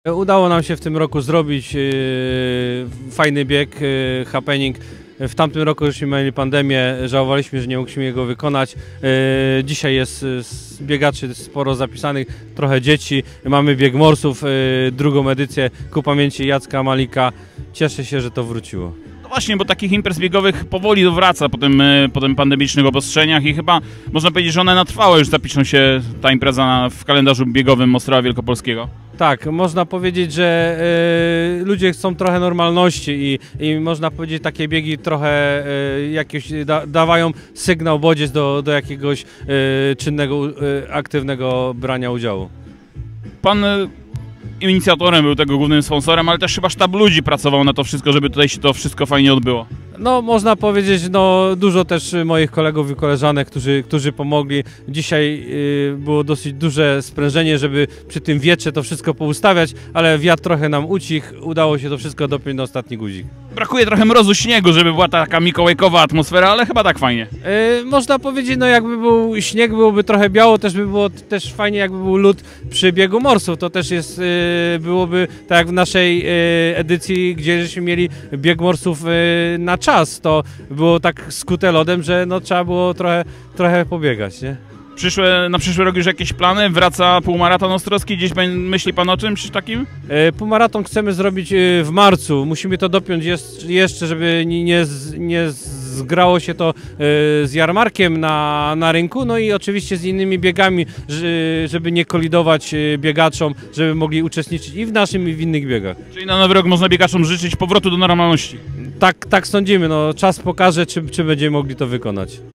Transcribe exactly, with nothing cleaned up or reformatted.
Udało nam się w tym roku zrobić yy, fajny bieg, yy, happening. W tamtym roku żeśmy mieli pandemię, żałowaliśmy, że nie mogliśmy go wykonać. Yy, dzisiaj jest yy, biegaczy sporo zapisanych, trochę dzieci. Mamy bieg morsów, yy, drugą edycję ku pamięci Jacka Malika. Cieszę się, że to wróciło. No właśnie, bo takich imprez biegowych powoli wraca po tym, po tym pandemicznych obostrzeniach i chyba można powiedzieć, że one na trwałe już zapiszą się ta impreza w kalendarzu biegowym Ostrowa Wielkopolskiego. Tak, można powiedzieć, że y, ludzie chcą trochę normalności i, i można powiedzieć, takie biegi trochę y, jakieś da, dawają sygnał, bodziec do, do jakiegoś y, czynnego, y, aktywnego brania udziału. Pan y, inicjatorem był tego, głównym sponsorem, ale też chyba sztab ludzi pracował na to wszystko, żeby tutaj się to wszystko fajnie odbyło. No można powiedzieć, no dużo też moich kolegów i koleżanek, którzy, którzy pomogli. Dzisiaj y, było dosyć duże sprężenie, żeby przy tym wietrze to wszystko poustawiać, ale wiatr trochę nam ucichł, udało się to wszystko dopiąć na ostatni guzik. Brakuje trochę mrozu, śniegu, żeby była taka mikołajkowa atmosfera, ale chyba tak fajnie. Y, można powiedzieć, no jakby był śnieg, byłoby trochę biało, też by było też fajnie, jakby był lód przy biegu morsów. To też jest, y, byłoby tak jak w naszej y, edycji, gdzie żeśmy mieli bieg morsów y, na czas, to było tak skute lodem, że no trzeba było trochę, trochę pobiegać, nie? Przyszłe, na przyszły rok już jakieś plany? Wraca półmaraton ostrowski? Gdzieś myśli pan o czymś takim? E, półmaraton chcemy zrobić e, w marcu. Musimy to dopiąć jest, jeszcze, żeby nie, nie, nie zgrało się to e, z jarmarkiem na, na rynku, no i oczywiście z innymi biegami, żeby nie kolidować biegaczom, żeby mogli uczestniczyć i w naszym, i w innych biegach. Czyli na nowy rok można biegaczom życzyć powrotu do normalności? Tak, tak sądzimy. No, czas pokaże, czy, czy będziemy mogli to wykonać.